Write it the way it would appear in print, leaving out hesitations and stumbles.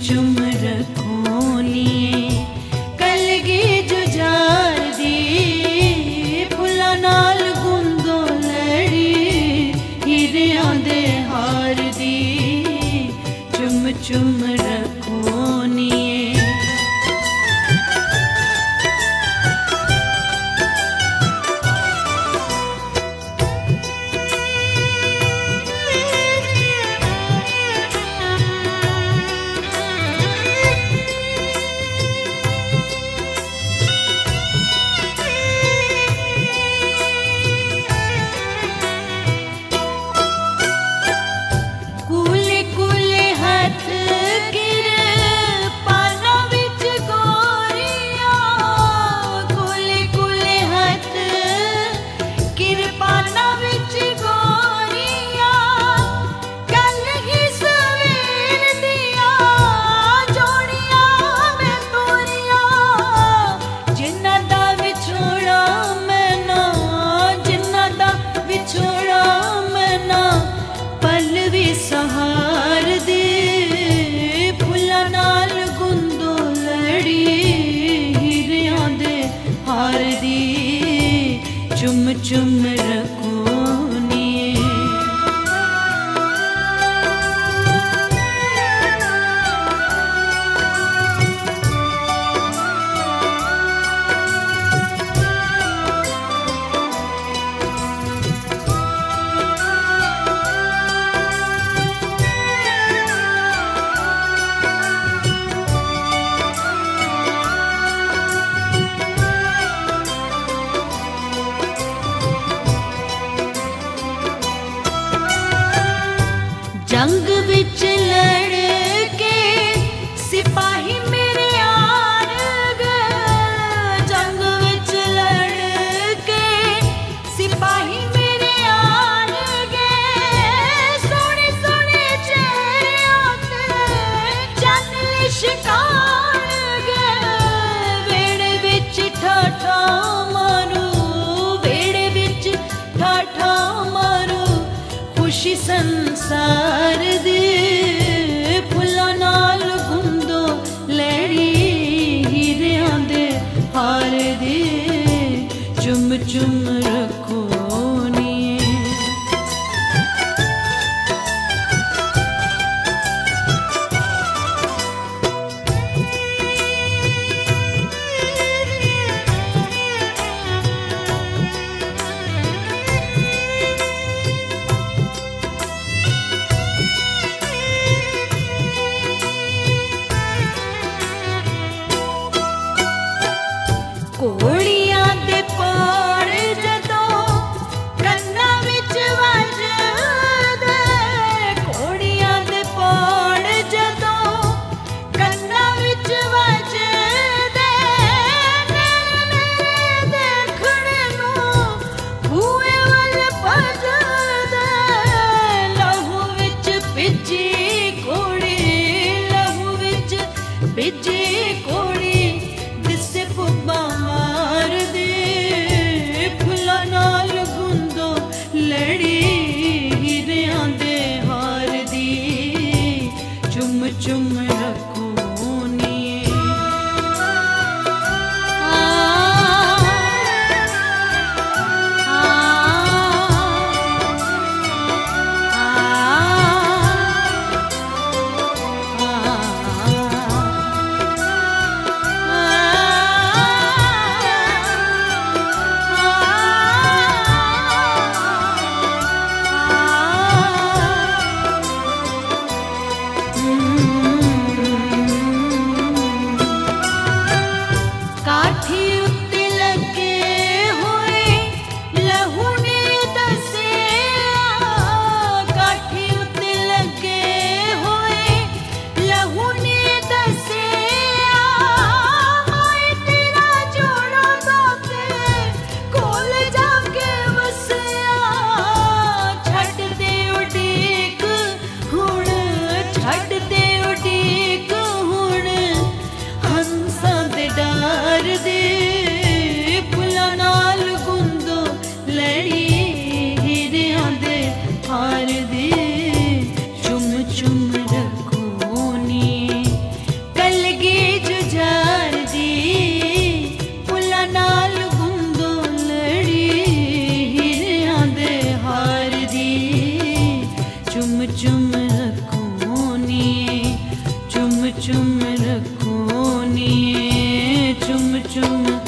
चुम रखोनिए कलगी जुजार दी फुल्लां नाल गुंदो लड़ी हीरियां दे हार दी चुम चुम रखोनिए। सहार दे फुल्लां नाल गुंदो लड़ी हीरियां दे हार दी चुम चुम रखोनिए। जंग विच लड़ के सिपाही मेरे आन गए, जंग विच लड़ के सिपाही मेरे आन गए, सोने सोने चेहरे ते चन्न शिकार गए, वेड़े विच ठाठा मारू, वेड़े विच ठाठा मारू खुशी संसार दे फुल्लां नाल गुंदो लड़ी हीरियां दे हार दे चुम चुम रखोनिए। कोड़ियां दे पाड़ जदों कन्नां विच वजदे, कोड़ियां दे पाड़ जदों कन्नां विच वजदे, मेरे देखणे नूं खूहे वल भजदे, लहू विच भिजी कोड़ी, लहू विच भिजी कोड़ी दिसे पुब्बा मार दे फुल्लां नाल गुंदो लड़ी हीरियां दे हार दी चुम चुम रखोनिए। चुम चुम रखोनी, चुम चुम रखोनी, चुम चुम